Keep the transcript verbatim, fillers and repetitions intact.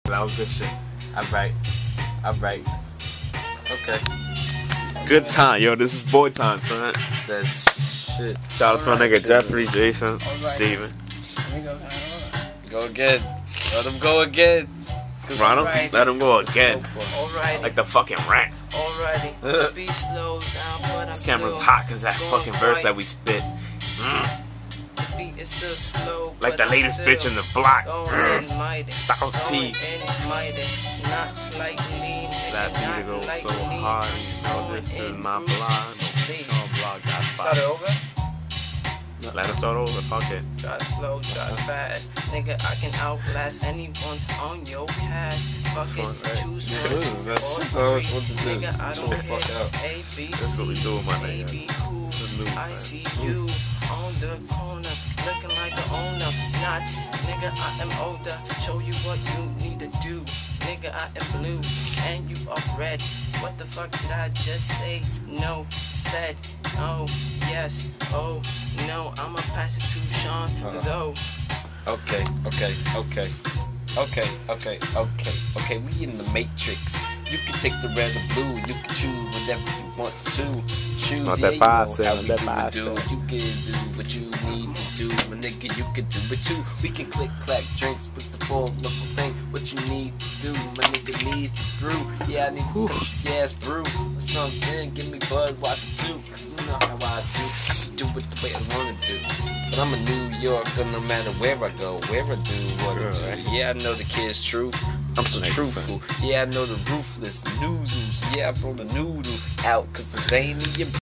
That was good shit. Alright. Alright. Okay. Good time, yo. This is boy time, son. It's that shit. Shout out to my nigga Jeffrey, Jason, Steven. Go again. Let him go again. Ronald, let him go again. Alrighty. Like the fucking rat. Alrighty. The beat slowed down, but I'm This camera's still hot because that going fucking verse right. that we spit. Mm. The beat is still slow, Like but the I'm latest still bitch in the block. Going Mm. in mighty. Styles Going P. in mighty. Not slightly, nigga. That beat not goes so lightly. hard. I'm You just know going this is in my Bruce blog. Lee. No blog got Start it five. over? Let us start over. Fuck it. Drive slow, drive fast. Nigga, I can outlast anyone on your cast. Fuck it, Fuck, right. choose Yeah, one, dude, two, that's or just always three. what to do. Nigga, I Chill don't the fuck care. out. A, B, That's what we C, do, my nigga. A, B, who? This is news, I man. see you on the corner, looking like an owner. Not, nigga, I am older. Show you what you need to do. Nigga, I am blue, and you are red. What the fuck did I just say? No, said, oh, yes, oh, no. I'ma pass it to Sean, Uh-uh. go. Okay, okay, okay. Okay, okay, okay, okay, we in the Matrix. You can take the red or blue, you can choose whatever you want to choose. Not Yeah, that you know bias, how not we that do bias. it, do. You can do what you need to do, my nigga, you can do it too. We can click, clack, drinks with the full local thing. What you need to do, my nigga needs to brew. Yeah, I need to cut your ass brew or something. Give me bud, watch it too. Cause you know how I do. I can do it the way I want to do. But I'm a New Yorker no matter where I go, where I do what I do. Right. Yeah, I know the kid's truth. I'm so Makes truthful. Yeah, I know the ruthless noodles. Yeah, I brought the noodle out cause it's ain't in your